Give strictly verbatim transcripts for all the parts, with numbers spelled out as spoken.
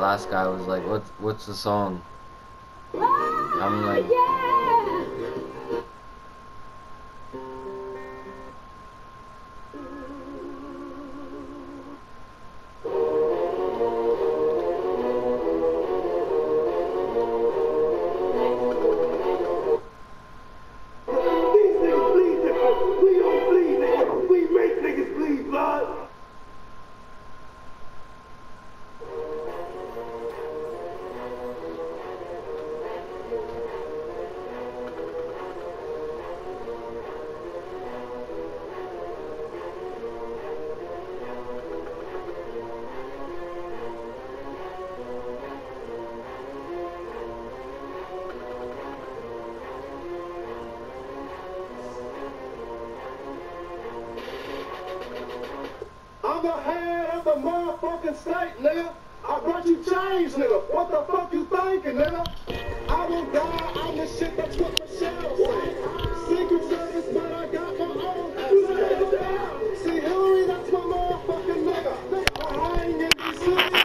last guy was like, "What's what's the song?" I'm like, I'm the head of the motherfucking state, nigga. I brought you change, nigga. What the fuck you thinking, nigga? I will die. I'm the shit. That's what Michelle said. Secret Service, but I got my own ass. See, Hillary, that's my motherfucking nigga. I hang in D C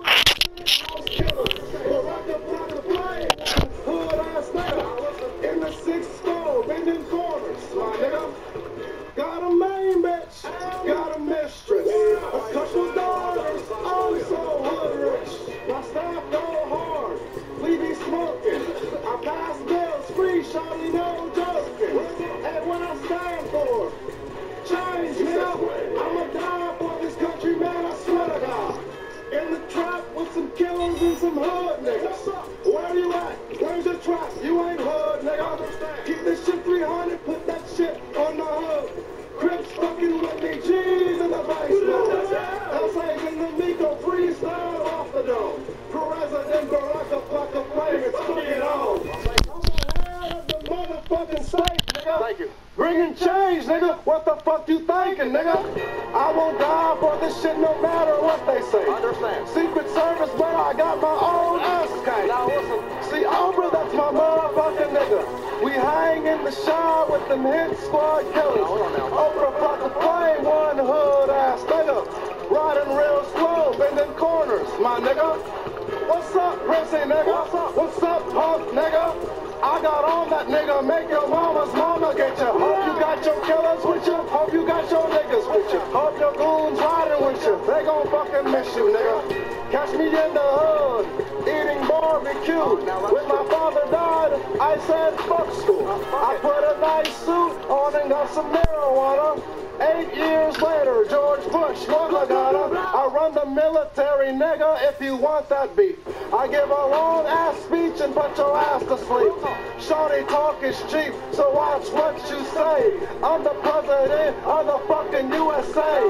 house killers. Barack Obama play. Hood ass nigga. In the sixth floor, bending corners, my nigga. Got a main bitch. Got a mistress. A couple daughters. I'm so hood rich. My staff go hard. We be smoking. I pass bills free, shawty, no joking. And what I stand for, change, nigga. I'ma die for this country, man, I swear to God. In the trap with some killers and some hood niggas. Where you at? Where's your trap? You ain't hood, nigga. Keep this shit three hundred, put that shit on the hood. Crips fucking with me, G's in the basement. L A's in the Miko, freestyle off the dome. President Barack Obama flame, it's fucking on. I'm the head of the motherfucking state, nigga. Thank you. Bringing change, nigga. What the fuck you thinking, nigga? I won't die for this shit no matter what they say. Understand. Secret Service, but I got my own ass cake. Now listen. See, Oprah, that's my motherfucking nigga. We hang in the shower with them hit squad killers. Oprah fucking flame, one hood ass nigga. Riding real slow, bending corners, my nigga. What's up, Prissy nigga? What's up, What's up punk nigga? I got on that nigga, make your mama's mama get you. Hope you got your killers with you. Hope you got your niggas with you. Hope your goons riding with you. They gon' fucking miss you, nigga. Catch me in the hood, eating barbecue. When my father died, I said fuck school. I put a nice suit on and got some marijuana. Eight years later, George Bush, what I got him? I run the military, nigga, if you want that beef. I give a long ass speech and put your ass to sleep. Shorty talk is cheap, so watch what you say. I'm the president of the fucking U S A.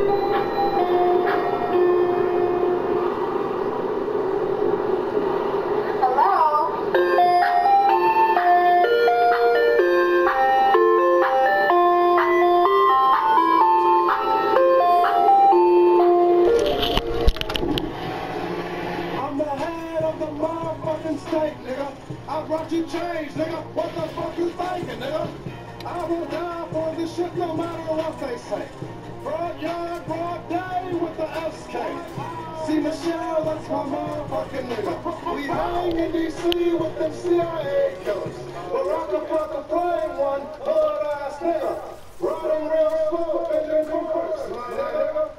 I brought you change, nigga. What the fuck you thinking, nigga? I will die for this shit no matter what they say. Broad yard, broad day with the S K. See Michelle, that's my motherfucking nigga. We hang in D C with them C I A killers. Barack Obama flame, one hood ass nigga. Riding real slow, engine corners, my nigga.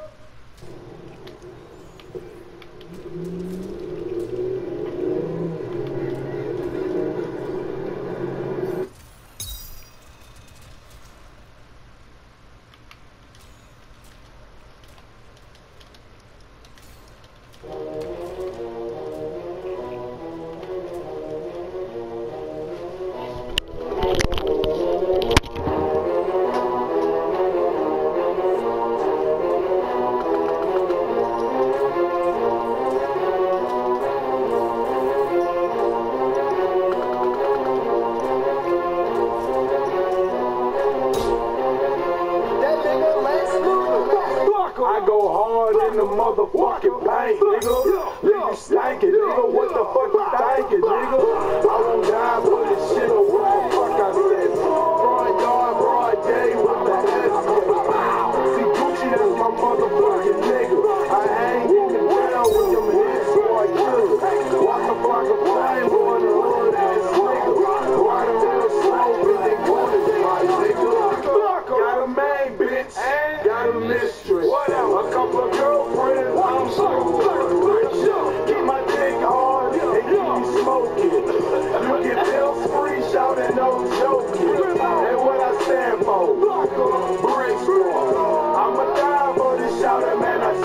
I go hard in the motherfucking paint, nigga. Leave you stankin', nigga. What the fuck you thinking, nigga? I won't die for this shit or what the fuck I said. Broad yard, broad day with the S K. See Gucci, that's my motherfucking nigga. I hang in the ground with them head squad killers.